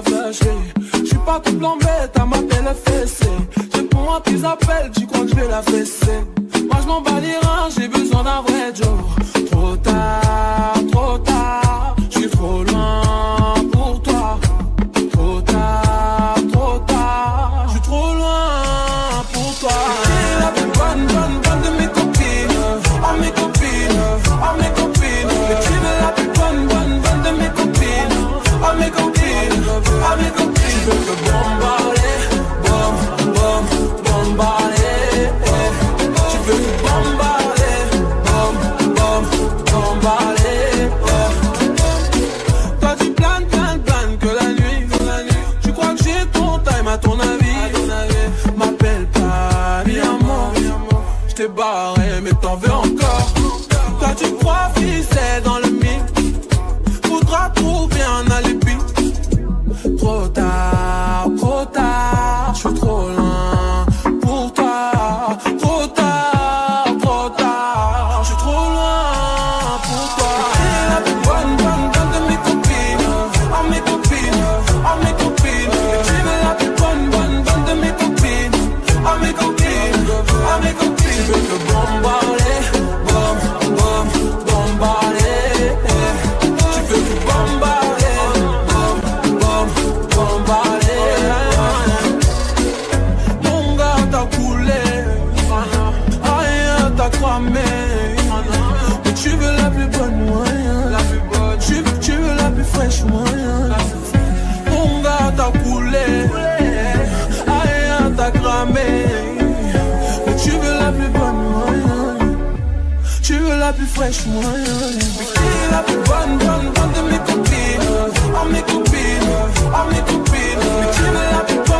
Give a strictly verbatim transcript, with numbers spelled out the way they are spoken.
la fâcherie. J'suis pas tout blanc bête, à m'appeler le fessé. J'réponds à tes appels, tu crois que j'vais la fesser. Moi j'm'en bats les reins, j'ai besoin d'un vrai Joe. Trop tard, trop tard, j'suis trop loin pour toi. Trop tard, trop tard, j'suis trop loin pour toi. T'es la plus bonne, bonne, bonne de mes copines. Oh mes copines, oh mes copines. Mais tu es la plus bonne, bonne, bonne de mes copines. Oh mes copines, oh mes copines. Tu veux me bombarder, bom, bom, bombarder. Tu veux me bombarder, bom, bom, bombarder. Toi tu planes, planes, planes que la nuit, que la nuit. Tu crois que j'ai ton time à ton avis? M'appelle pas, mi amour. J't'ai barré mais t'en veux encore. Toi tu crois c'est dans le mille. Faudra trouver un alibi. Trop tard, trop tard, j'suis trop loin pour toi. Trop tard, trop tard, j'suis trop loin pour toi. T'es la plus bonne, bonne, bonne de mes copines. Oh mes copines, oh mes copines. Mais tu es la plus bonne, bonne, bonne de mes copines. Oh mes copines, oh mes copines. Tu veux te bombarder, bom, bom, bombarder. Tu veux te bombarder, bom, bom, bombarder. Mon gars t'a coulé, rien t'a cramé. Mais tu veux la plus bonne moyen, la plus bonne. Tu, tu veux la plus fraîche moyen. Mon gars t'a coulé, rien t'a cramé. Mais tu veux la plus bonne moyen. Tu veux la plus fraîche moyen. T'es la plus bonne, bonne, bonne de mes copines. Oh mes copines, oh mes copines. Mais tu veux la plus bonne.